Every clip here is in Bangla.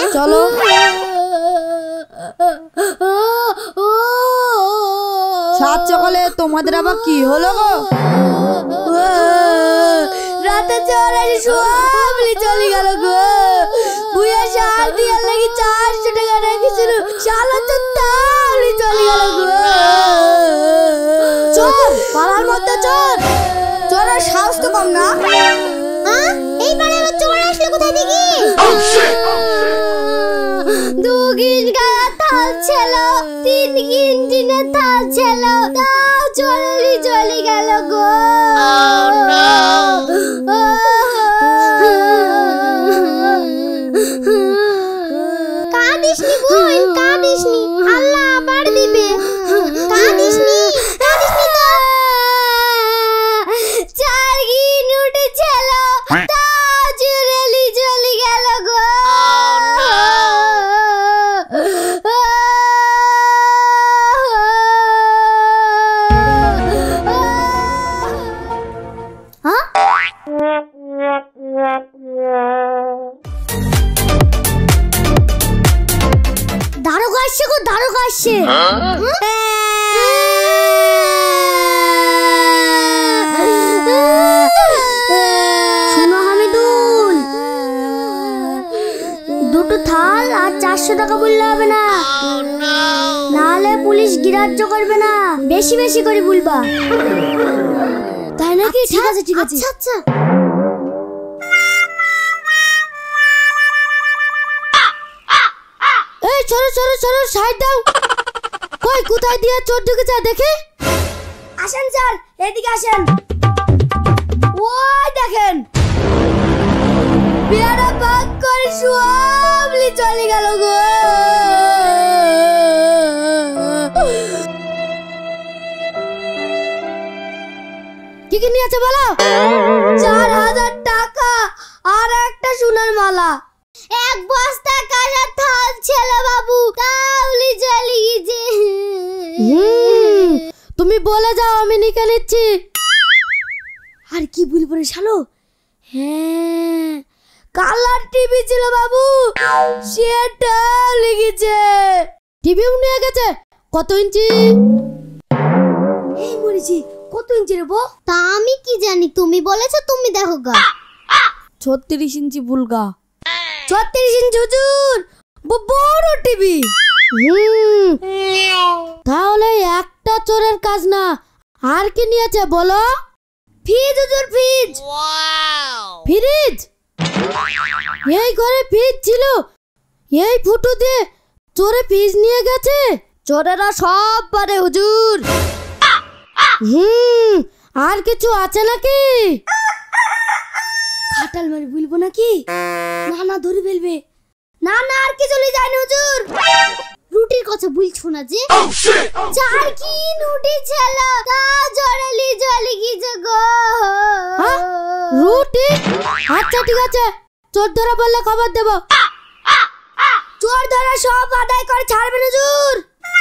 চলো। সাত সকালে তোমাদের আবার কি হলো গো? রাতে চোর এসে সবলি চলে গেল গো। বুয়া শাল দিয়ে লাগি 400 টাকা রেখেছিল, শালা তো তাহলে চলে গেল গো। চোর পাড়ার মধ্যে চোর, চোরের সাহস তো কম না। এই পাড়ায় চোর আসলো কোথায় থেকে? 2 গিন্ডা থাল ছিল, 3 গিন্ডিনে থাল ছিল, তাও চলে চলে গেল গো। কাঁদিসনি বোন, কাঁদিসনি, আল্লাহ আবার দিবে। কাঁদিসনি, কাঁদিসনি তো। 4 গিন উঠেছিল, তাও চলে চলে গেল গো। দারোগা আসছে গো, দারোগা আসছে। শোনো হামিদুল, 2টো থাল আর 400 টাকা বললে হবে না, নাহলে পুলিশ গ্রাহ্য করবে না। বেশি বেশি করে বলবা, তাই নাকি? ঠিক আছে ঠিক আছে। আচ্ছা এই চলো চলো চলো, সাইড দাও। কই কোথায় দিয়ে চোর ঢুকেছে দেখি? আসেন স্যার, এদিকে আসেন। ওই দেখেন, পেয়ারা ভাগ করে সবলি চলে গেল গো। কি কি নিয়েছে বলো? 4000 টাকা আর একটা সোনার মালা, 1 বস্তা কাঁচা থাল ছিল বাবু, তাহলে চলে গেছে। তুমি বলে যাও, আমি নিকে নিচ্ছি। আর কি বলবো রে শালো? হ্যাঁ, কালার টিভি ছিল বাবু, সেটা লেগেছে। টিভিও নিয়ে গেছে। কত ইঞ্চি? এই মরেছি, কত ইঞ্চি রে বউ? তা আমি কি জানি, তুমি বলেছো, তুমি দেখো গা। 36 ইঞ্চি বুলগা। 36 ইঞ্চি হুজুর, বড় টিভি। তাহলে একটা চোরের কাজ না, আর কি নিয়েছে বলো? ফ্রিজ হুজুর, ফ্রিজ। ফ্রিজ? এই ঘরে ফ্রিজ ছিল, এই ফুটো দিয়ে চোরে ফ্রিজ নিয়ে গেছে। চোরেরা সব পারে হুজুর। আর কিছু আছে নাকি? খাটাল মারি বলবো নাকি? না না, ধরে ফেলবে। না না, আর কি চলে যায় না হুজুর। রুটির কথা বলছো না যে? 4 কিন উঠেছিল, তা জড়ালি জলে গিয়েছে গো। রুটি? আচ্ছা ঠিক আছে, চোর ধরা বললে খবর দেব। চোর ধরা সব আদায় করে ছাড়বেন হুজুর।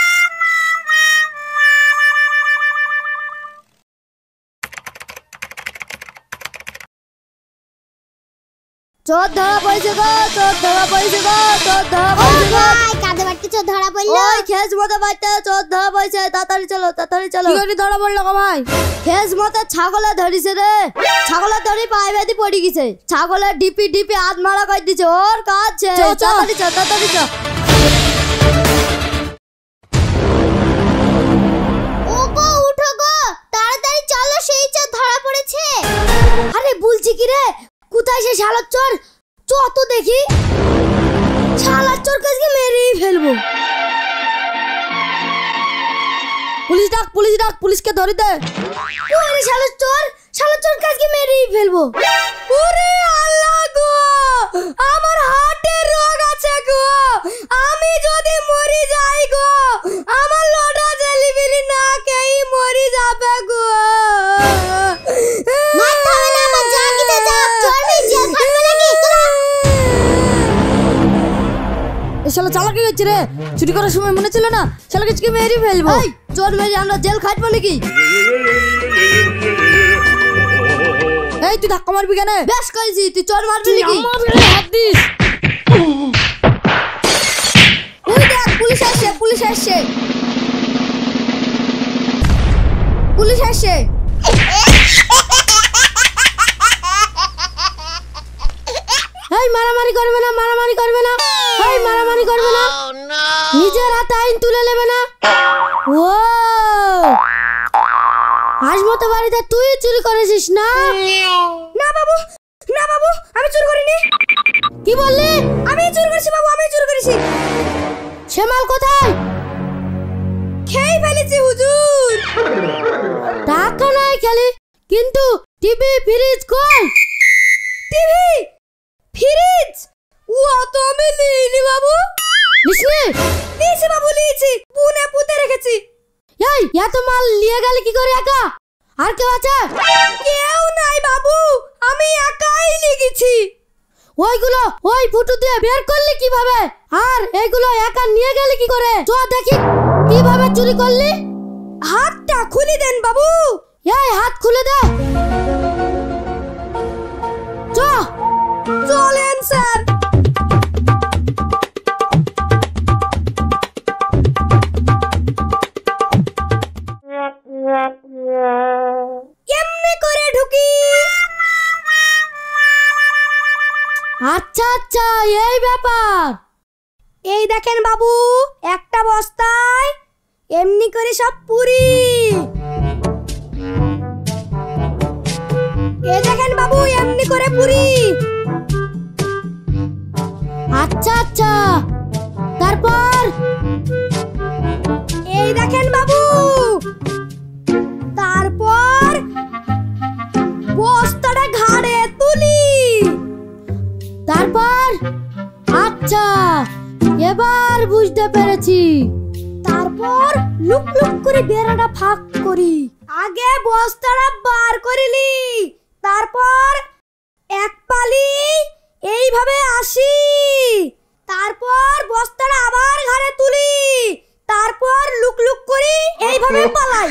চোর ধরা পড়েছে গো, চোর ধরা পড়েছে গো, চোর ধরা পড়েছে গো। কাঁদে বাড়তে চোর ধরা পড়লো। ওই খেস মতো বাড়তে চোর ধরা পড়েছে, তাড়াতাড়ি চলো, তাড়াতাড়ি চলো। কি করে ধরা পড়লো গো ভাই? খেস মতো ছাগলে ধরিছে রে, ছাগলের ধরি পায়ে বেঁধে পড়ে গেছে। ছাগলের ডিপি ডিপি হাত মারা করে দিছে, ওর কাজ শেষ। তাড়াতাড়ি চল, তাড়াতাড়ি চল। ও গো, উঠো গো, তাড়াতাড়ি চলো, সেই চোর ধরা পড়েছে। আরে বলছি কি রে, কোথায় সে শালার চোর? চ তো দেখি। শালার চোর কাজকে মেরেই ফেলবো। পুলিশ ডাক, পুলিশ ডাক, পুলিশকে ধরে দে। ওরে শালার চোর, শালার চোর কাজকে মেরেই ফেলবো। ওরে আল্লাহ গো, আমার হার্টের রোগ আছে গো, আমি যদি মরি যাই গো, আমার লোটা জেলিবিলি না খেয়ে মরি যাবে গো। মাথা না আমার জাগিতে যা, চোর মেরে ফাটবে নাকি তোরা? এই শালা চালাকি হচ্ছে রে, চুরি করার সময় মনে ছিল না শালাকে আজকে মেরে ফেলবো। এই চোর মেরে আমরা জেল খাটবো নাকি? এই তুই ধাক্কা মারবি কেন? বেশ করেছি, তুই চোর মারবি নাকি? হাত দিস। আসছে, পুলিশ আসছে। এই মারামারি করবে না, মারামারি করবে না, এই মারামারি করবে না, নিজের হাতে আইন তুলে নেবে না। ও আজমতো বাড়িতে তুই চুরি করেছিস না? না বাবু, না বাবু, আমি চুরি করিনি। কি বললি? আমি চুরি করেছি বাবু, আমি চুরি করেছি। সে মাল কোথায়? খেয়ে ফেলেছি হুজুর। টাকা নাই খেলি, কিন্তু টিভি ফ্রিজ কই? টিভি ফ্রিজ ও তো আমি নিইনি বাবু। নিসনি? নিয়েছি বাবু, নিয়েছি, পুনে পুঁতে রেখেছি। এই এত মাল নিয়ে গেলে কি করে একা? আর কেউ আছে? কেউ নাই বাবু, আমি একাই লিখেছি। ওইগুলো ওই ফুটো দিয়ে বের করলি কিভাবে? আর এইগুলো একা নিয়ে গেলি কি করে? চ দেখি কিভাবে চুরি করলি। হাতটা খুলে দেন বাবু। এই হাত খুলে দে। চ চলেন স্যার। কেমনে করে ঢুকি? আচ্ছা আচ্ছা, এই ব্যাপার। এই দেখেন বাবু, একটা বস্তায় এমনি করে সব পুরি। এই দেখেন বাবু, এমনি করে পুরি। আচ্ছা আচ্ছা, তারপর? এই দেখেন বাবু, তারপর বস্তাটা ঘাড়ে তুলি। তারপর? আচ্ছা, এবার বুঝতে পেরেছি। তারপর লুক লুক করে বেড়াটা ফাঁক করি। আগে বস্তাটা বার করিলি, তারপর এক পালি এইভাবে আসি, তারপর বস্তাটা আবার ঘাড়ে তুলি, তারপর লুক লুক করি এইভাবে পালাই।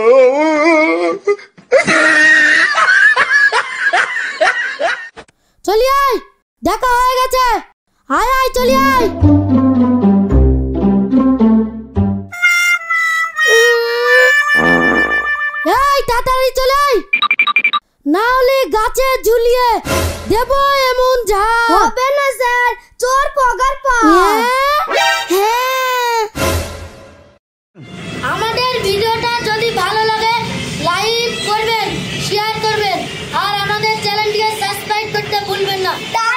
চলি আয়, দেখা হয়ে গেছে। আয় আয়, চলি আয়। এই তাড়াতাড়ি চলে আয়, না হলে গাছে ঝুলিয়ে দেব এমন ঝাড়। হবে না স্যার, চোর পগার পা। হ্যাঁ। আমাদের ভিডিওটা যদি ভালো লাগে লাইক করবেন, শেয়ার করবেন, আর আমাদের চ্যানেলটিকে সাবস্ক্রাইব করতে ভুলবেন না।